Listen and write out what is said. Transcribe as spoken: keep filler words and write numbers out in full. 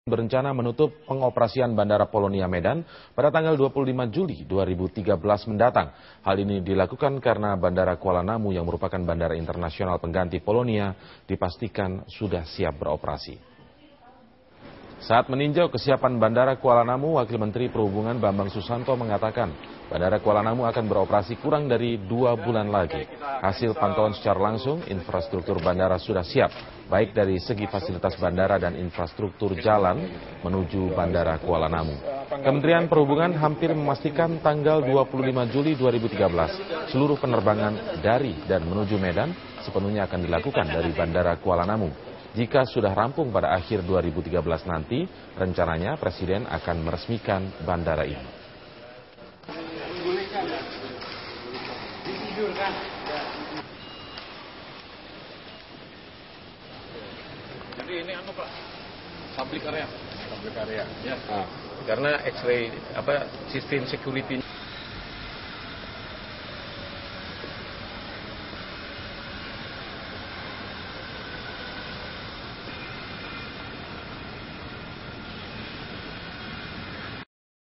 berencana menutup pengoperasian Bandara Polonia Medan pada tanggal dua puluh lima Juli dua ribu tiga belas mendatang. Hal ini dilakukan karena Bandara Kuala Namu yang merupakan bandara internasional pengganti Polonia dipastikan sudah siap beroperasi. Saat meninjau kesiapan Bandara Kuala Namu, Wakil Menteri Perhubungan Bambang Susanto mengatakan Bandara Kuala Namu akan beroperasi kurang dari dua bulan lagi. Hasil pantauan secara langsung, infrastruktur bandara sudah siap, baik dari segi fasilitas bandara dan infrastruktur jalan menuju Bandara Kuala Namu. Kementerian Perhubungan hampir memastikan tanggal dua puluh lima Juli dua ribu tiga belas, seluruh penerbangan dari dan menuju Medan sepenuhnya akan dilakukan dari Bandara Kuala Namu. Jika sudah rampung pada akhir dua ribu tiga belas nanti, rencananya Presiden akan meresmikan bandara ini. Jadi ini anu Pak, public area. Public area. Ya. Ah. Karena X-ray apa sistem security